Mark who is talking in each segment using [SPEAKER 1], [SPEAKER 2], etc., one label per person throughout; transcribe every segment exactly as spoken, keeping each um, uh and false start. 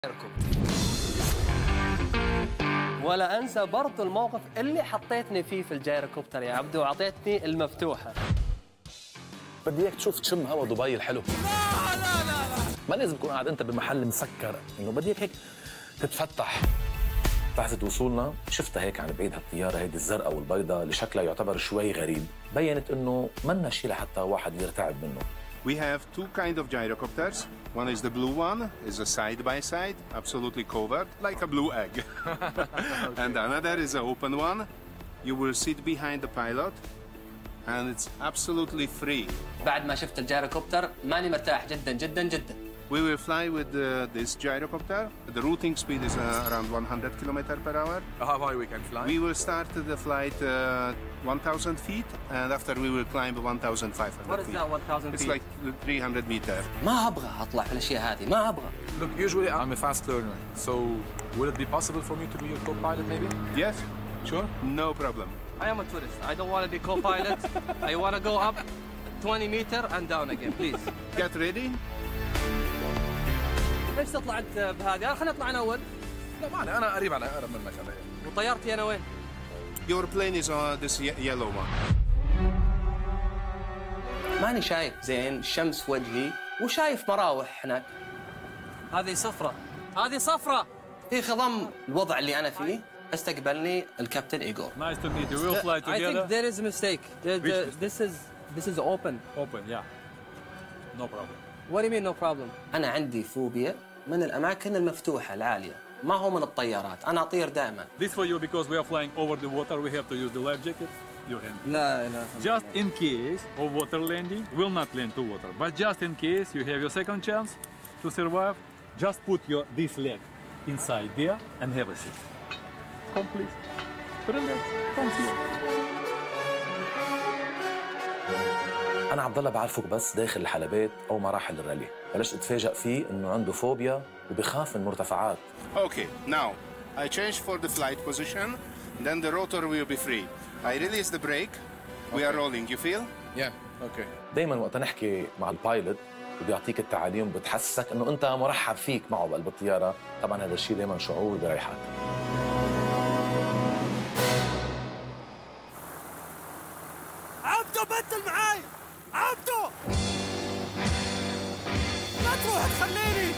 [SPEAKER 1] اركب. ولا انسى برضو الموقف اللي حطيتني فيه في الجايروكوبتر يا عبدو، وعطيتني المفتوحه.
[SPEAKER 2] بدي اياك تشوف تشم هوا دبي الحلو.
[SPEAKER 1] لا لا لا لا
[SPEAKER 2] ما لازم تكون قاعد انت بمحل مسكر، انه بدي اياك هيك تتفتح. لحظة وصولنا شفتها هيك عن بعيد هالطيارة هيدي الزرقاء والبيضاء اللي شكلها يعتبر شوي غريب، بينت انه منا شيء لحتى واحد يرتعب منه.
[SPEAKER 3] We have two kind of gyrocopters. One is the blue one, is a side by side, absolutely covered, like a blue egg. And another is an open one. You will sit behind the pilot, and it's absolutely free.
[SPEAKER 1] بعد ما شفت الجايروكوبتر ماني مرتاح جدا جدا جدا.
[SPEAKER 3] We will fly with uh, this gyrocopter. The routing speed is uh, around one hundred kilometers per hour.
[SPEAKER 2] How high we can fly?
[SPEAKER 3] We will start the flight uh, one thousand feet, and after we will climb one thousand five hundred
[SPEAKER 1] What is
[SPEAKER 3] feet.
[SPEAKER 1] that one thousand
[SPEAKER 3] It's
[SPEAKER 1] feet?
[SPEAKER 3] like three hundred meters.
[SPEAKER 1] ما ابغى اطلع في الاشياء هذه، ما ابغى.
[SPEAKER 4] Look, usually I'm a fast learner, so will it be possible for me to be your co-pilot maybe?
[SPEAKER 3] Yes,
[SPEAKER 4] Sure.
[SPEAKER 3] no problem.
[SPEAKER 1] I am a tourist. I don't want to be co-pilot. I want to go up twenty meter and down again, please.
[SPEAKER 3] Get ready.
[SPEAKER 1] ليش تطلع انت بهذه؟ خليني اطلع انا اول.
[SPEAKER 4] لا معنى أنا قريب على أقرب منك علي.
[SPEAKER 1] وطيارتي انا وين؟
[SPEAKER 3] Your plane is on this ye- yellow one.
[SPEAKER 1] ماني شايف زين، الشمس في وجهي وشايف مراوح هناك. هذه صفرة، هذه صفرة. في خضم الوضع اللي انا فيه استقبلني الكابتن إيغور.
[SPEAKER 5] Nice to meet you. We'll fly
[SPEAKER 1] I think
[SPEAKER 5] together.
[SPEAKER 1] there is a mistake. The, the, this is this is open.
[SPEAKER 5] Open, yeah. No problem.
[SPEAKER 1] What do you mean no problem? أنا عندي فوبيا من الأماكن المفتوحة العالية، ما هو من الطيارات، أنا أطير دائما.
[SPEAKER 5] This for you because we are flying over the water. We have to use the life jacket. Your hand.
[SPEAKER 1] لا لا.
[SPEAKER 5] Just in case of water landing, will not land to water. But just in case you have your second chance to survive, just put your this leg inside there and have a seat. Come please. Relax. Come here.
[SPEAKER 2] انا عبد الله بعرفك بس داخل الحلبات او مراحل الرالي، بلشت اتفاجئ فيه انه عنده فوبيا وبخاف من المرتفعات.
[SPEAKER 3] Okay, now I change for the flight position, then the rotor will be free. I release the brake. We are rolling. You feel?
[SPEAKER 4] Yeah. Okay.
[SPEAKER 2] دايما وقت نحكي مع البايلوت وبيعطيك التعاليم بتحسسك انه انت مرحب فيك معه بقلب الطياره، طبعا هذا الشيء دايما شعور بريحك.
[SPEAKER 1] عبدو بدل معاي، عبدو. لا تروح تخليني.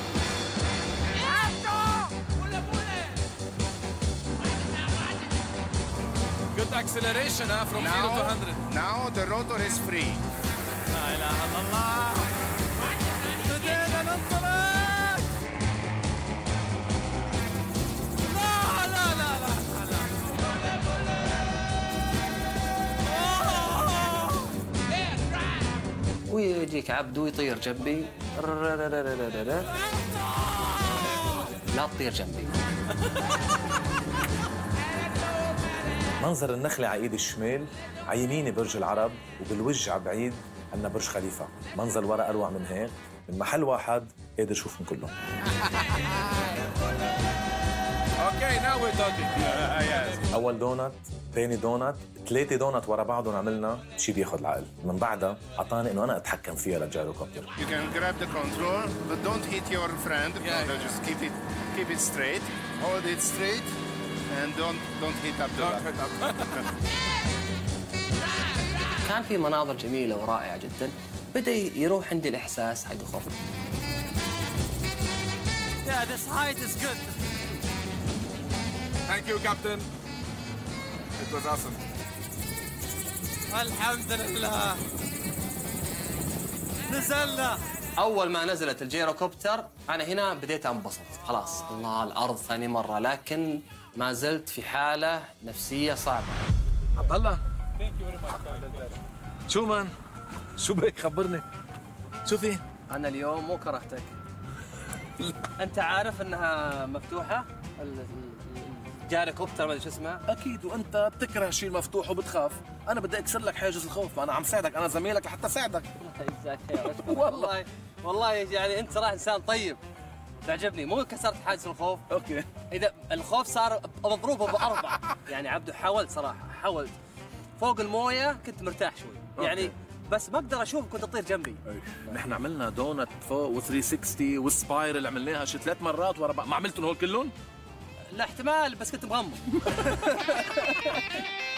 [SPEAKER 4] Good acceleration huh, from zero to one hundred.
[SPEAKER 3] Now the rotor is free.
[SPEAKER 1] لا إله إلا الله. بدينا ننطلق. لا لا لا لا لا. ويجيك عبدو يطير جنبي. لا تطير جنبي.
[SPEAKER 2] منظر النخلة على ايدي الشمال، على يميني برج العرب، وبالوجه على بعيد عندنا برج خليفة. منظر ورا أروع من هيك، من محل واحد قادر اشوفهم كلهم.
[SPEAKER 4] Okay, now we're talking. Yes.
[SPEAKER 2] أول دونت، ثاني دونت، ثلاثة دونت ورا بعضهم عملنا شيء بياخذ العقل. من بعدها أعطاني إنه أنا أتحكم فيها للجايروكوبتر.
[SPEAKER 3] You can grab the control, but don't hit your friend.
[SPEAKER 4] Yeah,
[SPEAKER 3] No,
[SPEAKER 4] yeah.
[SPEAKER 3] just keep it, keep it straight. Hold it straight, and don't don't hit Abdullah.
[SPEAKER 4] Don't hit up.
[SPEAKER 1] كان في مناظر جميلة ورائعة جدا، بدأ يروح عندي الإحساس حق الخوف. Yeah, this height is good.
[SPEAKER 4] Thank you, Captain. It was awesome.
[SPEAKER 1] الحمد لله. نزلنا. أول ما نزلت الجيروكوبتر أنا هنا بديت أنبسط، خلاص الله الأرض ثاني مرة، لكن ما زلت في حالة نفسية صعبة.
[SPEAKER 4] عبد الله. شو مان؟ شو بك خبرني؟ شو في؟
[SPEAKER 1] أنا اليوم مو كرهتك. أنت عارف أنها مفتوحة؟ الجيروكوبتر ما أدري شو اسمه؟
[SPEAKER 2] أكيد، وأنت بتكره شيء مفتوح وبتخاف. أنا بدي أكسر لك حاجز الخوف، أنا عم ساعدك، أنا زميلك لحتى ساعدك.
[SPEAKER 1] الله يجزاك خير. والله والله يعني أنت صراحة إنسان طيب. تعجبني، مو كسرت حاجز الخوف.
[SPEAKER 2] أوكي.
[SPEAKER 1] إذا الخوف صار مضروبه بأربعة. يعني عبدو حاولت صراحة، حاولت. فوق الموية كنت مرتاح شوي. يعني بس ما اقدر اشوفك كنت تطير جنبي.
[SPEAKER 2] نحن عملنا دونت فوق و360 والسبايرل عملناها شي ثلاث مرات ورا بعض، ما عملتهم هول كلهم؟
[SPEAKER 1] لا احتمال بس كنت مغمض.